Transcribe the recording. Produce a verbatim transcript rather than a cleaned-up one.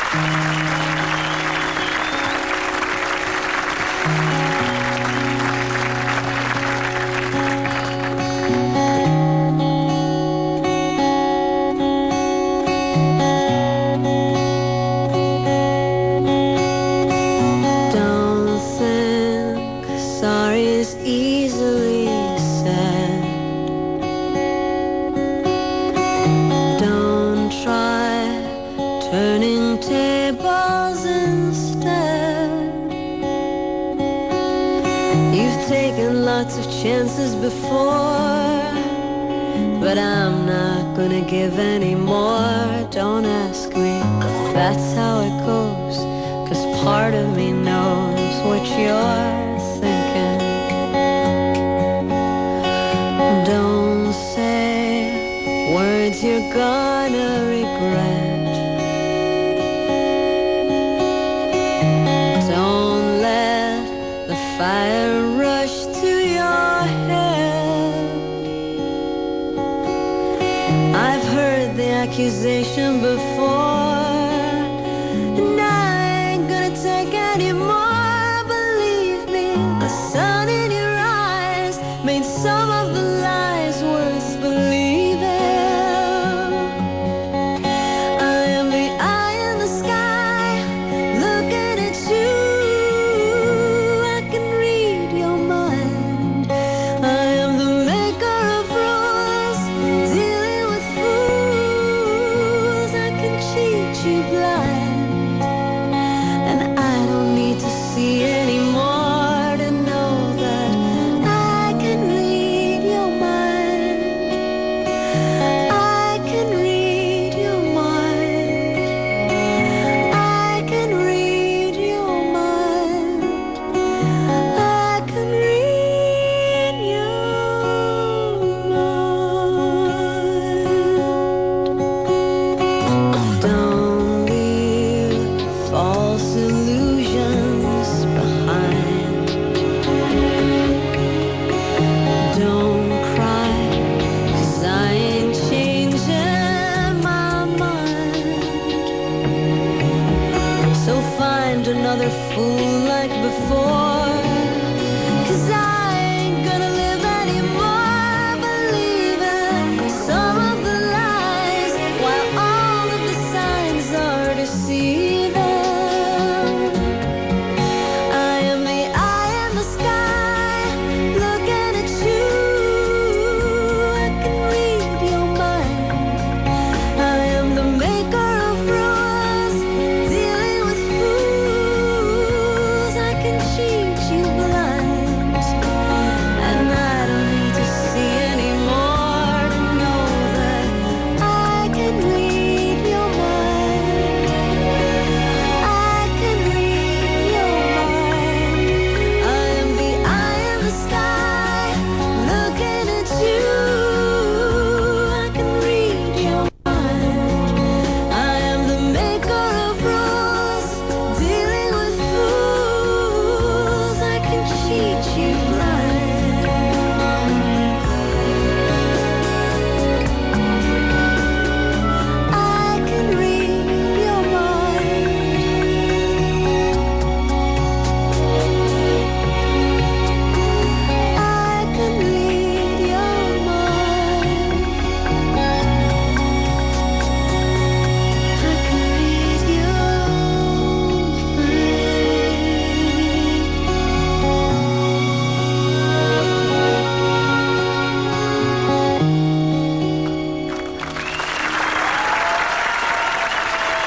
Chances before, but I'm not gonna give any more. Don't ask me if that's how it goes, 'cause part of me knows what you're thinking. Don't say words you're gonna regret. Don't let the fire rush to your head. I've heard the accusation before, and I ain't gonna take any more. Believe me, the sun in your eyes made some of the lies worth believing. I am the eye in the sky, looking at you. I can read your mind. I am the maker of rules, dealing with fools. I can cheat you blind, and I don't need to see anymore to know that I can read your mind. I can read your mind. I can read your mind. I can read your mind. Don't leave false illusions behind. Don't cry, 'cause I ain't changing my mind. So find another fool like before.